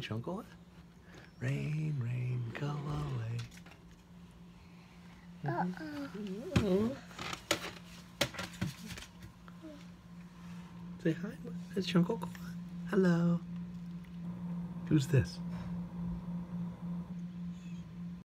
Chunkle? Rain, rain, go away. Say hi. It's Chunkle. Hello. Who's this?